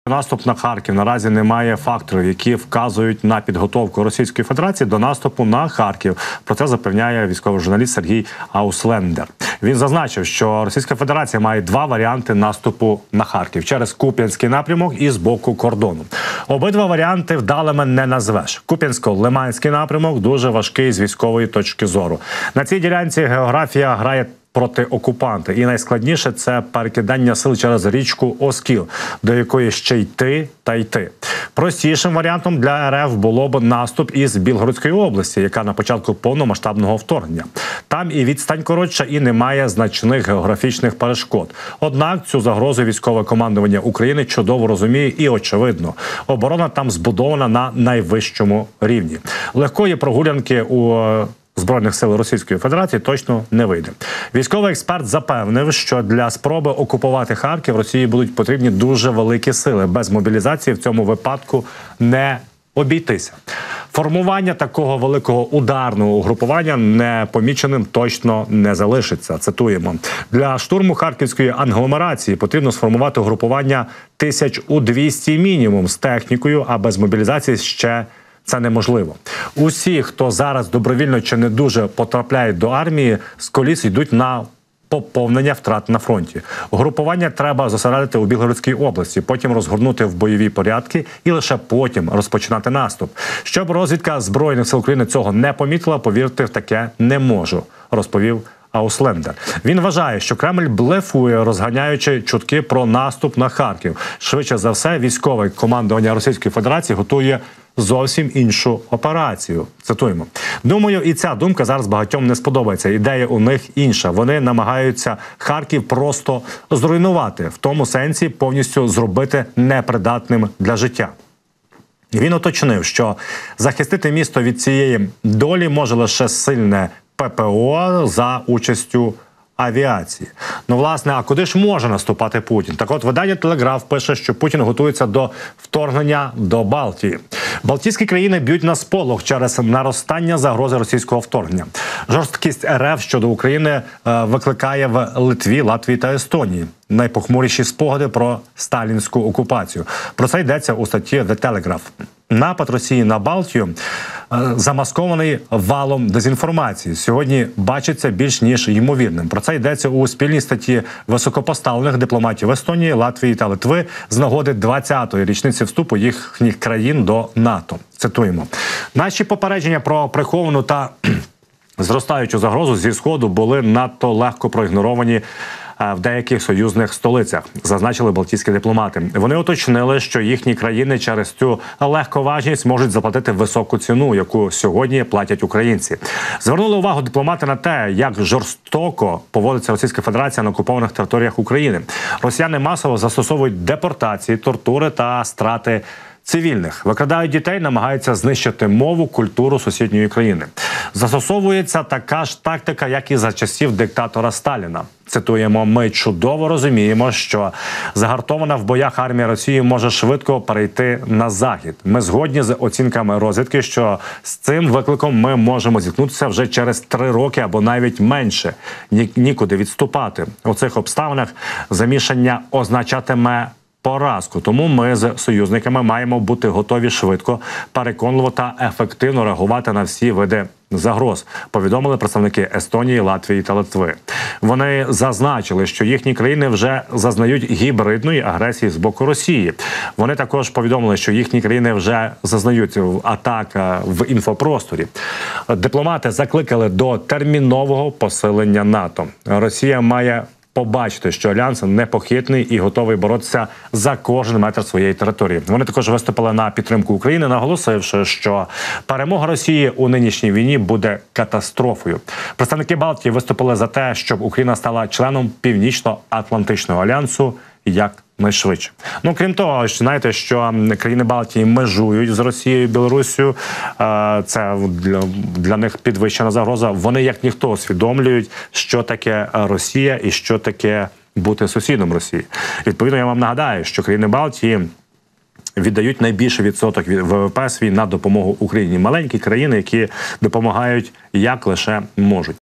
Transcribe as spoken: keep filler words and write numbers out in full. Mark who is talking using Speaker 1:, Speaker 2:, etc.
Speaker 1: Наступ на Харків. Наразі немає факторів, які вказують на підготовку Російської Федерації до наступу на Харків. Про це запевняє військовий журналіст Сергій Ауслендер. Він зазначив, що Російська Федерація має два варіанти наступу на Харків – через Куп'янський напрямок і з боку кордону. Обидва варіанти вдалими не назвеш. Куп'янсько-Лиманський напрямок дуже важкий з військової точки зору. На цій ділянці географія грає проти окупанта. І найскладніше – це перекидання сил через річку Оскіл, до якої ще йти та йти. Простішим варіантом для РФ було б наступ із Білгородської області, яка на початку повномасштабного вторгнення. Там і відстань коротша, і немає значних географічних перешкод. Однак цю загрозу військове командування України чудово розуміє і, очевидно, оборона там збудована на найвищому рівні. Легкої прогулянки у Збройних сил Російської Федерації точно не вийде. Військовий експерт запевнив, що для спроби окупувати Харків Росії будуть потрібні дуже великі сили. Без мобілізації в цьому випадку не обійтися. Формування такого великого ударного угрупування непоміченим точно не залишиться. Цитуємо. Для штурму харківської англомерації потрібно сформувати угрупування тисяч у двісті мінімум з технікою, а без мобілізації ще це неможливо. Усі, хто зараз добровільно чи не дуже потрапляють до армії, з коліс йдуть на поповнення втрат на фронті. Групування треба зосередити у Білгородській області, потім розгорнути в бойові порядки і лише потім розпочинати наступ. Щоб розвідка Збройних сил України цього не помітила, повірити в таке не можу, розповів Ауслендер. Він вважає, що Кремль блефує, розганяючи чутки про наступ на Харків. Швидше за все, військове командування Російської Федерації готує зовсім іншу операцію. Цитуємо. Думаю, і ця думка зараз багатьом не сподобається. Ідея у них інша. Вони намагаються Харків просто зруйнувати. В тому сенсі повністю зробити непридатним для життя. Він уточнив, що захистити місто від цієї долі може лише сильне ППО за участю авіації. Ну, власне, а куди ж може наступати Путін? Так от, видання «Телеграф» пише, що Путін готується до вторгнення до Балтії. Балтійські країни б'ють на сполох через наростання загрози російського вторгнення. Жорсткість РФ щодо України е, викликає в Литві, Латвії та Естонії найпохмуріші спогади про сталінську окупацію. Про це йдеться у статті «The Telegraph». Напад Росії на Балтію е, замаскований валом дезінформації. Сьогодні бачиться більш ніж ймовірним. Про це йдеться у спільній статті високопоставлених дипломатів Естонії, Латвії та Литви з нагоди двадцятої річниці вступу їхніх країн до НАТО. Цитуємо. Наші попередження про приховану та зростаючу загрозу зі Сходу були надто легко проігноровані в деяких союзних столицях, зазначили балтійські дипломати. Вони уточнили, що їхні країни через цю легковажність можуть заплатити високу ціну, яку сьогодні платять українці. Звернули увагу дипломати на те, як жорстоко поводиться Російська Федерація на окупованих територіях України. Росіяни масово застосовують депортації, тортури та страти цивільних. Викрадають дітей, намагаються знищити мову, культуру сусідньої країни. Застосовується така ж тактика, як і за часів диктатора Сталіна. Цитуємо, ми чудово розуміємо, що загартована в боях армія Росії може швидко перейти на Захід. Ми згодні з оцінками розвідки, що з цим викликом ми можемо зіткнутися вже через три роки або навіть менше. Ні, нікуди відступати. У цих обставинах замішання означатиме поразку. Тому ми з союзниками маємо бути готові швидко, переконливо та ефективно реагувати на всі види загроз, повідомили представники Естонії, Латвії та Литви. Вони зазначили, що їхні країни вже зазнають гібридної агресії з боку Росії. Вони також повідомили, що їхні країни вже зазнають атак в інфопросторі. Дипломати закликали до термінового посилення НАТО. Росія має побачити, що Альянс непохитний і готовий боротися за кожен метр своєї території. Вони також виступили на підтримку України, наголосивши, що перемога Росії у нинішній війні буде катастрофою. Представники Балтії виступили за те, щоб Україна стала членом Північно-Атлантичного альянсу як найшвидше. Ну, крім того, знаєте, що країни Балтії межують з Росією і Білоруссю. Це для, для них підвищена загроза. Вони, як ніхто, усвідомлюють, що таке Росія і що таке бути сусідом Росії. Відповідно, я вам нагадаю, що країни Балтії віддають найбільший відсоток від ВВП свій на допомогу Україні. Маленькі країни, які допомагають як лише можуть.